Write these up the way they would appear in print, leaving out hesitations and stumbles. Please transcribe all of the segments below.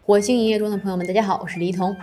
火星营业中的朋友们，大家好，我是李一桐。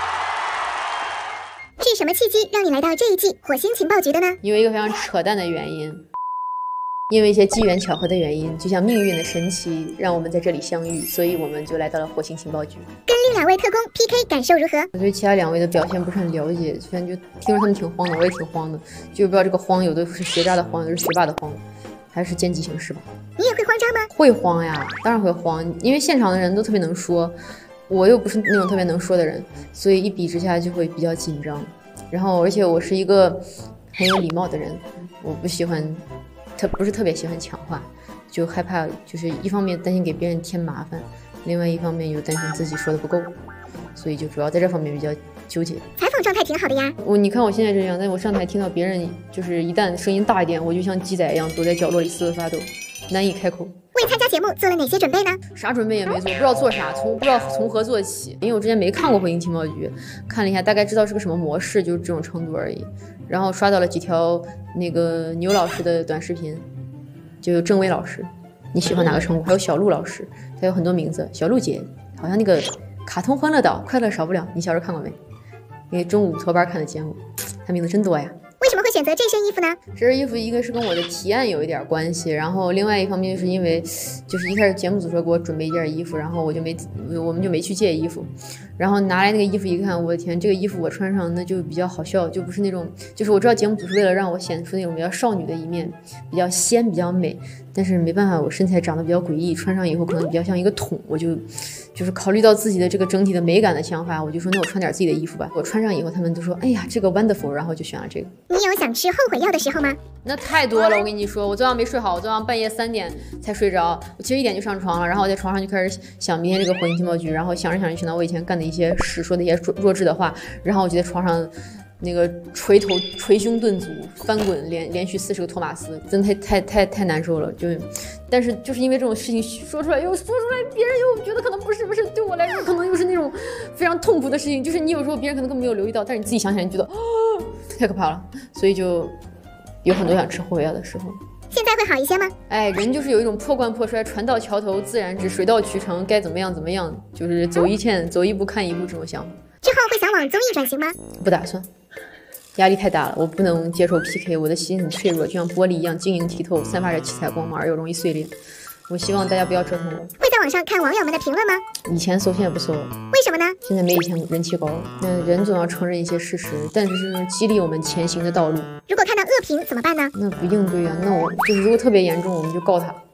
是什么契机让你来到这一季火星情报局的呢？ 因为一个非常扯淡的原因，因为一些机缘巧合的原因，就像命运的神奇让我们在这里相遇，所以我们就来到了火星情报局。 跟另2位特工 PK 感受如何？ 我对其他2位的表现不是很了解，虽然就听说他们挺慌的，我也挺慌的，就不知道这个慌有的是学渣的慌，有的是学霸的慌，还是见机行事吧。 你也会慌张吗？ 会慌呀，当然会慌，因为现场的人都特别能说，我又不是那种特别能说的人，所以一比之下就会比较紧张。然后而且我是一个很有礼貌的人，我不喜欢不是特别喜欢抢话，就害怕就是一方面担心给别人添麻烦，另外一方面又担心自己说的不够，所以就主要在这方面比较纠结。 采访状态挺好的呀。 你看我现在这样，但我上台听到别人就是一旦声音大一点，我就像鸡仔一样躲在角落里瑟瑟发抖，难以开口。 为参加节目做了哪些准备呢？ 啥准备也没做，不知道做啥，不知道从何做起。因为我之前没看过火星情报局，看了一下，大概知道是个什么模式，就是这种程度而已。然后刷到了几条那个牛老师的短视频，就有郑薇老师，你喜欢哪个称呼？还有小鹿老师，他有很多名字，小鹿姐，好像那个卡通欢乐岛，快乐少不了，你小时候看过没？那中午托班看的节目，他名字真多呀。 为什么会选择这身衣服呢？ 这身衣服一个是跟我的提案有一点关系，然后另外一方面就是因为就是一开始节目组说给我准备一件衣服，然后我们就没去借衣服，然后拿来那个衣服一看，我的天，这个衣服我穿上那就比较好笑，就不是那种，就是我知道节目组是为了让我显出那种比较少女的一面，比较仙比较美，但是没办法，我身材长得比较诡异，穿上以后可能比较像一个桶，我就是考虑到自己的这个整体的美感的想法，我就说那我穿点自己的衣服吧。我穿上以后，他们都说哎呀这个 wonderful， 然后就选了这个。 你有想吃后悔药的时候吗？ 那太多了，我跟你说，我昨晚没睡好，我昨晚半夜3点才睡着，我其实1点就上床了，然后我在床上就开始想明天这个火星情报局，然后想着想着想到我以前干的一些事，说的一些弱智的话，然后我就在床上那个捶胸顿足翻滚，连续40个托马斯，真的太难受了。但是就是因为这种事情说出来，别人又觉得可能不是对我来说可能又是那种非常痛苦的事情，就是你有时候别人可能根本没有留意到，但是你自己想起来你觉得太可怕了，所以就有很多想吃后悔药的时候。 现在会好一些吗？ 哎，人就是有一种破罐破摔，船到桥头自然直，水到渠成，该怎么样，就是走一步看一步这种想法。 之后会想往综艺转型吗？不打算，压力太大了，我不能接受 PK， 我的心很脆弱，就像玻璃一样晶莹剔透，散发着七彩光芒，而又容易碎裂。我希望大家不要折腾我。 会在网上看网友们的评论吗？ 以前搜，现在不搜了。 为什么呢？现在没以前人气高了。那人总要承认一些事实，但是是激励我们前行的道路。 如果看到恶评怎么办呢？ 那不应对啊，那我就是如果特别严重，我们就告他。